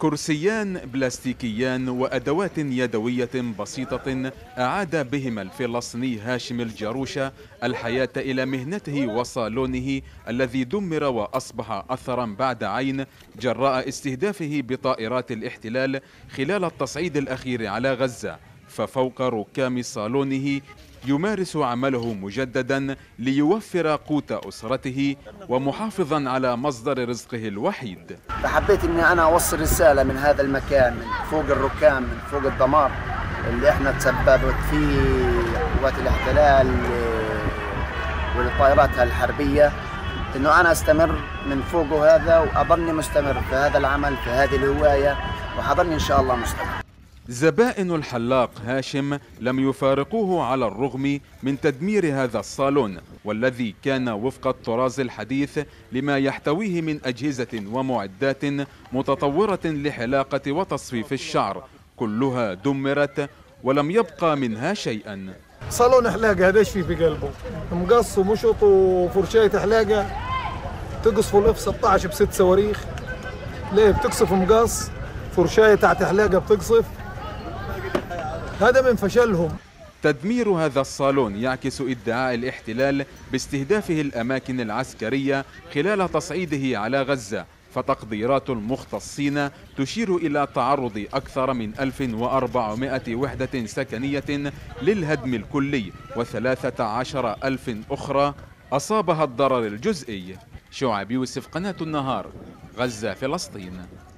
كرسيان بلاستيكيان وأدوات يدوية بسيطة أعاد بهما الفلسطيني هاشم الجاروشة الحياة إلى مهنته وصالونه الذي دمر وأصبح أثرا بعد عين جراء استهدافه بطائرات الاحتلال خلال التصعيد الأخير على غزة. ففوق ركام صالونه يمارس عمله مجددا ليوفر قوت أسرته ومحافظا على مصدر رزقه الوحيد. فحبيت اني انا اوصل رسالة من هذا المكان، من فوق الركام، من فوق الدمار اللي احنا تسببت فيه قوات الاحتلال والطائرات الحربية، انه انا استمر من فوقه هذا واظني مستمر في هذا العمل، في هذه الهواية، وحظني ان شاء الله مستمر. زبائن الحلاق هاشم لم يفارقوه على الرغم من تدمير هذا الصالون، والذي كان وفق الطراز الحديث لما يحتويه من أجهزة ومعدات متطورة لحلاقة وتصفيف الشعر، كلها دمرت ولم يبقى منها شيئا. صالون حلاقة هذا ايش في قلبه؟ مقص ومشط وفرشاية حلاقة تقصفوا الاف 16 ب6 صواريخ. ليه بتقصف مقص؟ فرشاية تحت حلاقة بتقصف. هذا من فشلهم. تدمير هذا الصالون يعكس ادعاء الاحتلال باستهدافه الأماكن العسكرية خلال تصعيده على غزة، فتقديرات المختصين تشير إلى تعرض أكثر من 1400 وحدة سكنية للهدم الكلي و13,000 أخرى أصابها الضرر الجزئي. شعيب يوسف، قناة النهار، غزة، فلسطين.